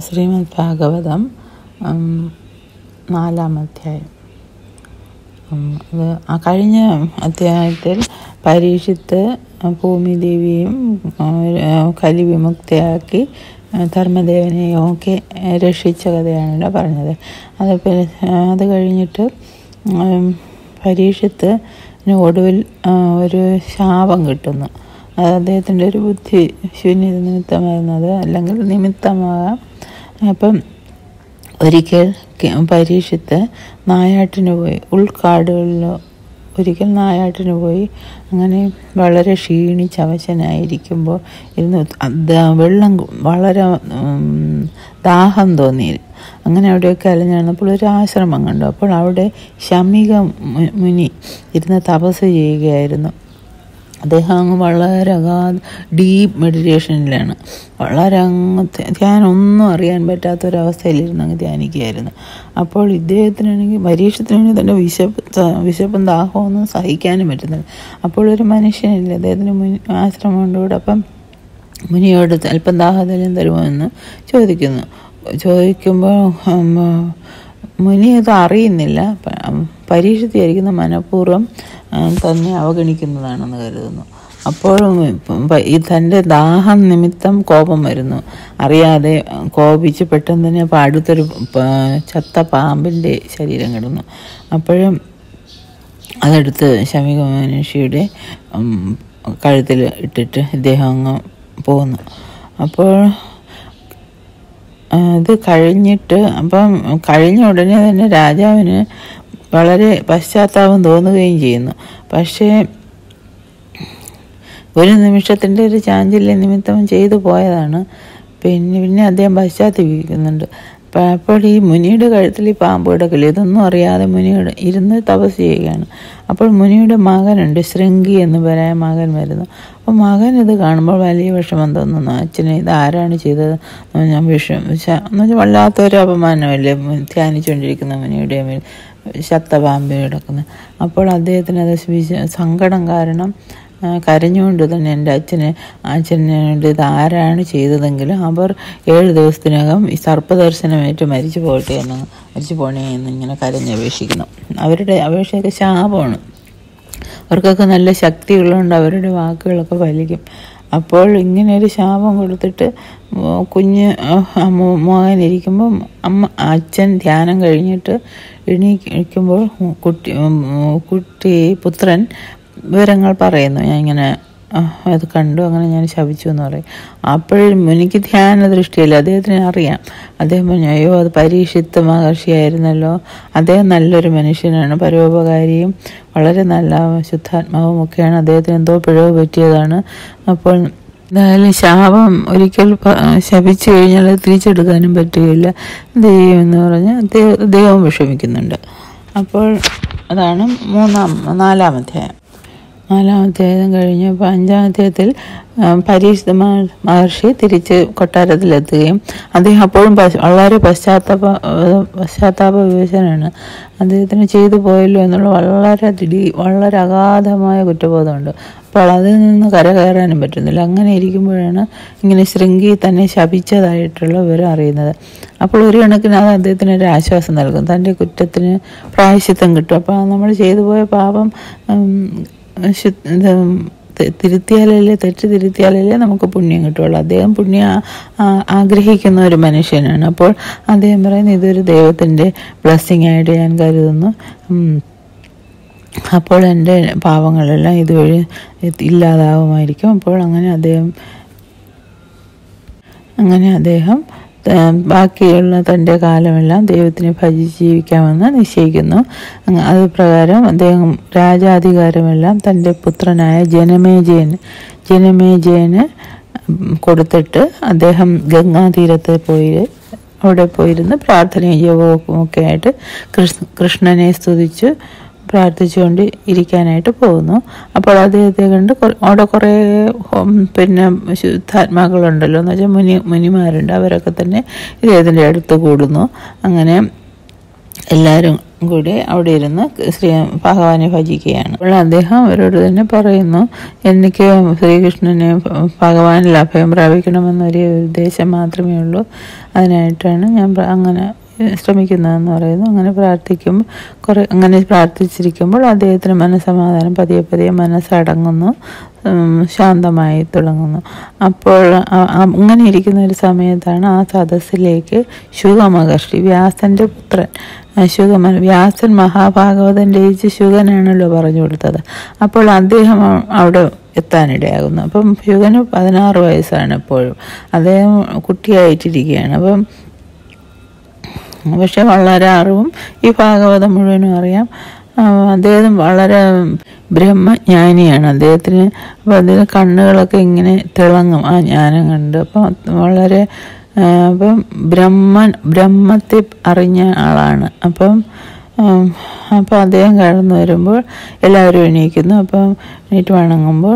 ശ്രീമദ് ഭാഗവതം 4-ാം അധ്യായം. അത് കഴിഞ്ഞ അധ്യായത്തിൽ പരീക്ഷിത്ത് ഭൂമിദേവിയും കലിവിമുക്തയാക്കി ധർമ്മദേവനെയും ഒക്കെ രക്ഷിച്ച കഥയാണല്ലോ പറഞ്ഞത്. അത് കഴിഞ്ഞിട്ട് പരീക്ഷിത്തിന് ഒടുവിൽ ഒരു ശാപം കിട്ടുന്നു. അത് അദ്ദേഹത്തിൻ്റെ ഒരു ബുദ്ധി ശൂന്യത നിമിത്തമായിരുന്നത്, അല്ലെങ്കിൽ നിമിത്തമാകാം. അപ്പം ഒരിക്കൽ പരീക്ഷിത്ത് നായാട്ടിന് പോയി, ഉൾക്കാടുകളിൽ ഒരിക്കൽ നായാട്ടിന് പോയി. അങ്ങനെ വളരെ ക്ഷീണിച്ച് അവശനായിരിക്കുമ്പോൾ വെള്ളം വളരെ ദാഹം തോന്നി. അങ്ങനെ അവിടെയൊക്കെ അലഞ്ഞു നടന്നപ്പോൾ ഒരു ആശ്രമം കണ്ടു. അപ്പോൾ അവിടെ ശമിക മുനി ഇരുന്ന് തപസ് ചെയ്യുകയായിരുന്നു. അദ്ദേഹം അങ്ങ് വളരെ ഡീപ്പ് മെഡിറ്റേഷനിലാണ്. വളരെ ധ്യാനമൊന്നും അറിയാൻ പറ്റാത്തൊരവസ്ഥയിലിരുന്ന് അങ്ങ് ധ്യാനിക്കുകയായിരുന്നു. അപ്പോൾ ഇദ്ദേഹത്തിനാണെങ്കിൽ പരീക്ഷത്തിനാണെങ്കിൽ തൻ്റെ വിശപ്പും ദാഹമൊന്നും സഹിക്കാനും പറ്റുന്നില്ല. അപ്പോൾ ഒരു മനുഷ്യനില്ല, അദ്ദേഹത്തിന് ആശ്രമമുണ്ട് കൂടെ. അപ്പം മുനിയോട് അല്പം ദാഹജലം തരുമോ എന്ന് ചോദിക്കുമ്പോൾ മുനി അത് അറിയുന്നില്ല. പരീക്ഷിച്ചായിരിക്കുന്ന മനഃപൂർവ്വം തന്നെ അവഗണിക്കുന്നതാണെന്ന് കരുതുന്നു. അപ്പോഴും തൻ്റെ ദാഹം നിമിത്തം കോപം വരുന്നു. അറിയാതെ കോപിച്ച് പെട്ടെന്ന് തന്നെ അപ്പോൾ അടുത്തൊരു ചത്ത പാമ്പിൻ്റെ ശരീരം കിടന്നു. അപ്പോഴും അതെടുത്ത് ശമിക മനുഷ്യയുടെ കഴുത്തിൽ ഇട്ടിട്ട് ഇദ്ദേഹം അങ്ങ് പോന്നു. അപ്പോൾ ഇത് കഴിഞ്ഞിട്ട് കഴിഞ്ഞ ഉടനെ തന്നെ രാജാവിന് വളരെ പശ്ചാത്താപം തോന്നുകയും ചെയ്യുന്നു. പക്ഷേ ഒരു നിമിഷത്തിൻ്റെ ഒരു ചാഞ്ചല്യ നിമിത്തം ചെയ്തു പോയതാണ്. പിന്നെ അദ്ദേഹം പശ്ചാത്തപിക്കുന്നുണ്ട്. അപ്പോൾ ഈ മുനിയുടെ കഴുത്തിൽ ഈ പാമ്പ് കിടക്കില്ല. ഇതൊന്നും അറിയാതെ മുനിയുടെ ഇരുന്ന് തപസ് ചെയ്യുകയാണ്. അപ്പോൾ മുനിയുടെ മകനുണ്ട്, ശൃംഗി എന്ന് പറയാൻ മകൻ വരുന്നു. അപ്പോൾ മകൻ ഇത് കാണുമ്പോൾ വലിയ വിഷമം തോന്നുന്നു. അച്ഛനെ ഇത് ആരാണ് ചെയ്തത് എന്ന് വെച്ചാൽ വല്ലാത്തൊരു അപമാനമല്ലേ ധ്യാനിച്ചുകൊണ്ടിരിക്കുന്ന മുനിയുടെ മേൽ ശത്ത പാമ്പ് കിടക്കുന്നത്. അപ്പോൾ അദ്ദേഹത്തിന് അത് സങ്കടം കാരണം കരഞ്ഞുകൊണ്ട് തന്നെ എൻ്റെ അച്ഛനോട് ഇത് ആരാണ് ചെയ്തതെങ്കിലും അവർ 7 ദിവസത്തിനകം ഈ സർപ്പദർശനമേറ്റ് മരിച്ചു പോണേ എന്ന് ഇങ്ങനെ കരഞ്ഞപേക്ഷിക്കുന്നു. അവരുടെ അപേക്ഷയൊക്കെ ശാപമാണ്. അവർക്കൊക്കെ നല്ല ശക്തിയുള്ളതുകൊണ്ട് അവരുടെ വാക്കുകളൊക്കെ ഫലിക്കും. അപ്പോൾ ഇങ്ങനെ ഒരു ശാപം കൊടുത്തിട്ട് കുഞ്ഞ് മകനിരിക്കുമ്പോൾ അച്ഛൻ ധ്യാനം കഴിഞ്ഞിട്ട് എണീക്കുമ്പോൾ പുത്രൻ വിവരങ്ങൾ പറയുന്നു. ഞാൻ ഇങ്ങനെ അത് കണ്ടു, അങ്ങനെ ഞാൻ ശപിച്ചു എന്ന് പറയും. അപ്പോഴും മുനിക്ക് ധ്യാന ദൃഷ്ടിയല്ല, അദ്ദേഹത്തിന് അറിയാം. അദ്ദേഹം പറഞ്ഞു, അയ്യോ അത് പരീക്ഷിത്ത് മഹർഷിയായിരുന്നല്ലോ, അദ്ദേഹം നല്ലൊരു മനുഷ്യനാണ്, പരോപകാരിയും വളരെ നല്ല ശുദ്ധാത്മാവും ഒക്കെയാണ്, അദ്ദേഹത്തിന് എന്തോ പിഴവ് പറ്റിയതാണ്. അപ്പോൾ എന്തായാലും ശാപം ഒരിക്കൽ ശപിച്ചു കഴിഞ്ഞാൽ അത് തിരിച്ചെടുക്കാനും പറ്റുകയില്ല, എന്ന് പറഞ്ഞ് ദൈവം വിഷമിക്കുന്നുണ്ട്. അപ്പോൾ അതാണ് 4-ാം അധ്യായം. 4-ാം അധ്യായം കഴിഞ്ഞപ്പോൾ 5-ാം അധ്യായത്തിൽ പരീക്ഷിത മഹർഷി തിരിച്ച് കൊട്ടാരത്തിലെത്തുകയും അദ്ദേഹം അപ്പോഴും വളരെ പശ്ചാത്താപ വിവേചനാണ്. അദ്ദേഹത്തിന് ചെയ്തു പോയല്ലോ എന്നുള്ള വളരെ അഗാധമായ കുറ്റബോധമുണ്ട്. അപ്പോൾ അതിൽ നിന്ന് കരകയറാനും പറ്റുന്നില്ല. അങ്ങനെ ഇരിക്കുമ്പോഴാണ് ഇങ്ങനെ ശൃംഗി തന്നെ ശപിച്ചതായിട്ടുള്ള വിവരം അറിയുന്നത്. അപ്പോൾ ഒരു കണക്കിന് അത് അദ്ദേഹത്തിന് ഒരു ആശ്വാസം നൽകും, തൻ്റെ കുറ്റത്തിന് പ്രായശ്ചിത്തം കിട്ടും. അപ്പോൾ നമ്മൾ ചെയ്തു പോയ പാപം തെറ്റ് തിരുത്തിയാലല്ലേ നമുക്ക് പുണ്യം കിട്ടുള്ളൂ. അദ്ദേഹം പുണ്യം ആഗ്രഹിക്കുന്ന ഒരു മനുഷ്യനാണ്. അപ്പോൾ അദ്ദേഹം പറയുന്നത് ഇതൊരു ദൈവത്തിൻ്റെ ബ്ലെസ്സിങ് ആയിട്ട് ഞാൻ കരുതുന്നു. അപ്പോൾ എൻ്റെ പാവങ്ങളെല്ലാം ഇതുവഴി ഇല്ലാതാവുമായിരിക്കും. അപ്പോൾ അങ്ങനെ അദ്ദേഹം ബാക്കിയുള്ള തൻ്റെ കാലമെല്ലാം ദൈവത്തിനെ ഭജിച്ച് ജീവിക്കാമെന്ന് നിശ്ചയിക്കുന്നു. അത് പ്രകാരം അദ്ദേഹം രാജാധികാരമെല്ലാം തൻ്റെ പുത്രനായ ജനമേജയന് കൊടുത്തിട്ട് അദ്ദേഹം ഗംഗാതീരത്ത് അവിടെ പോയിരുന്ന് പ്രാർത്ഥനയും ജപവും ഒക്കെ ആയിട്ട് കൃഷ്ണനെ സ്തുതിച്ച് പ്രാർത്ഥിച്ചുകൊണ്ട് ഇരിക്കാനായിട്ട് പോകുന്നു. അപ്പോൾ അദ്ദേഹത്തെ കണ്ട് അവിടെ കുറേ ശുദ്ധാത്മാക്കളുണ്ടല്ലോ, എന്ന് വെച്ചാൽ മുനിമാരുണ്ട്. അവരൊക്കെ തന്നെ ഇദ്ദേഹത്തിൻ്റെ അടുത്ത് കൂടുന്നു. അങ്ങനെ എല്ലാവരും കൂടി അവിടെ ഇരുന്ന് ഭഗവാനെ ഭജിക്കുകയാണ്. അപ്പോൾ അദ്ദേഹം അവരോട് തന്നെ പറയുന്നു, എനിക്ക് ശ്രീകൃഷ്ണനെ ഭഗവാനിൽ അഭയം പ്രാപിക്കണമെന്നൊരു ഉദ്ദേശം മാത്രമേ ഉള്ളൂ, അതിനായിട്ടാണ് ഞാൻ അങ്ങനെ ശ്രമിക്കുന്നതെന്ന് പറയുന്നു. അങ്ങനെ അങ്ങനെ പ്രാർത്ഥിച്ചിരിക്കുമ്പോൾ അദ്ദേഹത്തിന് മനസ്സമാധാനം, പതിയെ പതിയെ മനസ്സടങ്ങുന്നു, ശാന്തമായി തുടങ്ങുന്നു. അപ്പോൾ അങ്ങനെ ഇരിക്കുന്ന ഒരു സമയത്താണ് ആ സദസ്സിലേക്ക് ശുഗമഹർഷി, വ്യാസൻ്റെ പുത്രൻ വ്യാസൻ മഹാഭാഗവതം രചിച്ച് ശുഗനാണല്ലോ പറഞ്ഞു കൊടുത്തത്. അപ്പോൾ അദ്ദേഹം അവിടെ എത്താനിടയാകുന്നു. അപ്പം ശുഗന് 16 വയസ്സാണ് എപ്പോഴും, അദ്ദേഹം കുട്ടിയായിട്ടിരിക്കുകയാണ്. പക്ഷെ വളരെ അറിവും ഈ ഭാഗവതം മുഴുവനും അറിയാം. അദ്ദേഹം വളരെ ബ്രഹ്മജ്ഞാനിയാണ്. അദ്ദേഹത്തിന് അപ്പം അതിന് കണ്ണുകളൊക്കെ ഇങ്ങനെ തിളങ്ങും ആ ജ്ഞാനം കണ്ട്. അപ്പം ബ്രഹ്മത്തെ അറിഞ്ഞ ആളാണ്. അപ്പം അദ്ദേഹം കടന്നു വരുമ്പോൾ എല്ലാവരും എണീക്കുന്നു. അപ്പം എണീറ്റ് വണങ്ങുമ്പോൾ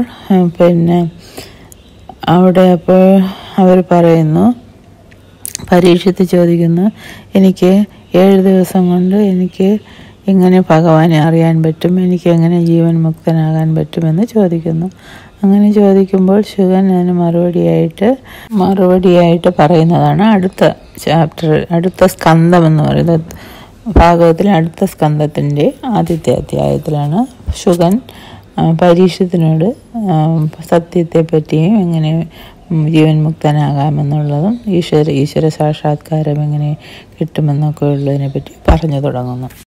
അവിടെ അപ്പോൾ അവർ പറയുന്നു, പരീക്ഷിച്ച് ചോദിക്കുന്നു, എനിക്ക് 7 ദിവസം കൊണ്ട് എനിക്ക് എങ്ങനെ ഭഗവാനെ അറിയാൻ പറ്റും, എനിക്ക് എങ്ങനെ ജീവൻ മുക്തനാകാൻ പറ്റുമെന്ന് ചോദിക്കുന്നു. അങ്ങനെ ചോദിക്കുമ്പോൾ ശുഗൻ അതിന് മറുപടിയായിട്ട് പറയുന്നതാണ് അടുത്ത ചാപ്റ്റർ, അടുത്ത സ്കന്ധം എന്ന് പറയുന്നത്. ഭാഗവത്തിലെ അടുത്ത സ്കന്ധത്തിൻ്റെ ആദ്യത്തെ അധ്യായത്തിലാണ് ശുഗൻ പരീക്ഷത്തിനോട് സത്യത്തെ പറ്റിയും എങ്ങനെ ജീവൻ മുക്തനാകാമെന്നുള്ളതും ഈശ്വര സാക്ഷാത്കാരം എങ്ങനെ കിട്ടുമെന്നൊക്കെ ഉള്ളതിനെ പറ്റി പറഞ്ഞു തുടങ്ങുന്നു.